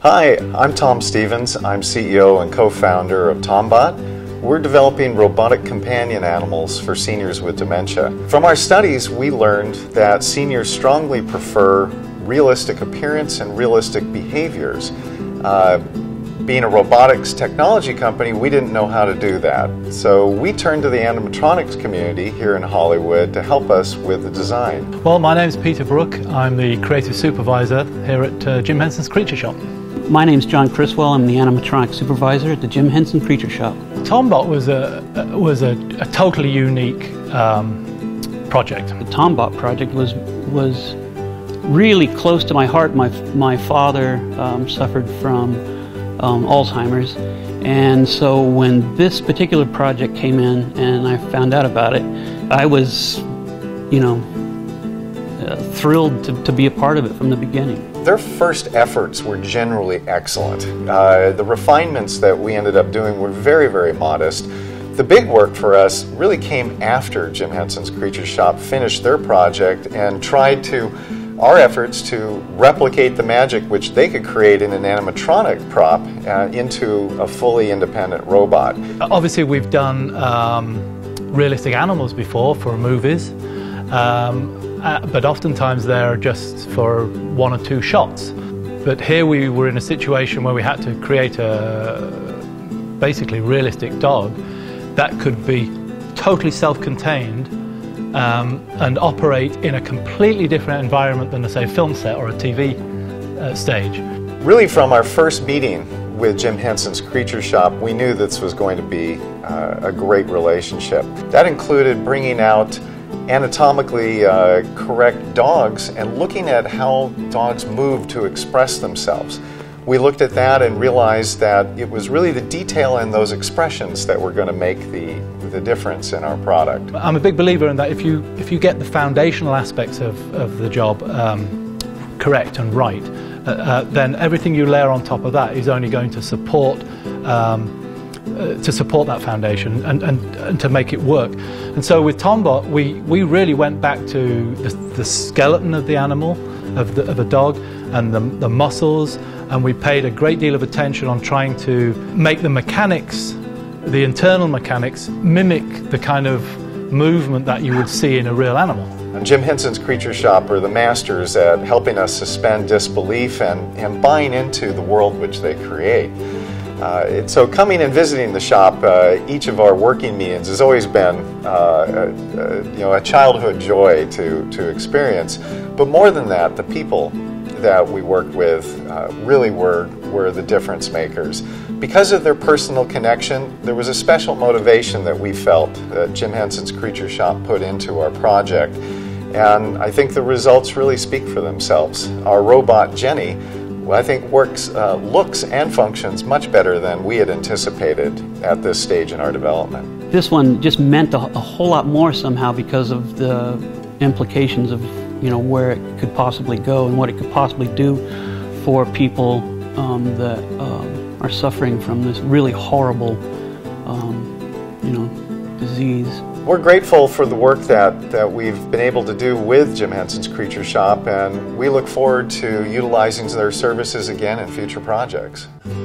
Hi, I'm Tom Stevens. I'm CEO and co-founder of Tombot. We're developing robotic companion animals for seniors with dementia. From our studies, we learned that seniors strongly prefer realistic appearance and realistic behaviors. Being a robotics technology company, we didn't know how to do that. So we turned to the animatronics community here in Hollywood to help us with the design. Well, my name is Peter Brook. I'm the creative supervisor here at Jim Henson's Creature Shop. My name's John Criswell. I'm the animatronic supervisor at the Jim Henson Creature Shop. Tombot was a totally unique project. The Tombot project was really close to my heart. My father suffered from Alzheimer's, and so when this particular project came in and I found out about it, I was, thrilled to be a part of it from the beginning. Their first efforts were generally excellent. The refinements that we ended up doing were very, very modest. The big work for us really came after Jim Henson's Creature Shop finished their project and tried our efforts to replicate the magic which they could create in an animatronic prop into a fully independent robot. Obviously we've done realistic animals before for movies, but oftentimes they're just for one or two shots. But here we were in a situation where we had to create a basically realistic dog that could be totally self-contained and operate in a completely different environment than, say, a film set or a TV stage. Really, from our first meeting with Jim Henson's Creature Shop, we knew this was going to be a great relationship. That included bringing out anatomically correct dogs and looking at how dogs move to express themselves. We looked at that and realized that it was really the detail in those expressions that were going to make the difference in our product. I'm a big believer in that if you get the foundational aspects of the job correct and right, then everything you layer on top of that is only going to support that foundation and to make it work. And so with Tombot, we really went back to the skeleton of the animal, of the dog, and the muscles, and we paid a great deal of attention on trying to make the mechanics, the internal mechanics, mimic the kind of movement that you would see in a real animal. Jim Henson's Creature Shop are the masters at helping us suspend disbelief and buying into the world which they create. So coming and visiting the shop, each of our working meetings has always been a childhood joy to experience. But more than that, the people that we worked with really were the difference makers. Because of their personal connection, there was a special motivation that we felt that Jim Henson's Creature Shop put into our project. And I think the results really speak for themselves. Our robot, Jenny, I think looks and functions much better than we had anticipated at this stage in our development. This one just meant a whole lot more somehow because of the implications of where it could possibly go and what it could possibly do for people that are suffering from this really horrible disease. We're grateful for the work that we've been able to do with Jim Henson's Creature Shop, and we look forward to utilizing their services again in future projects.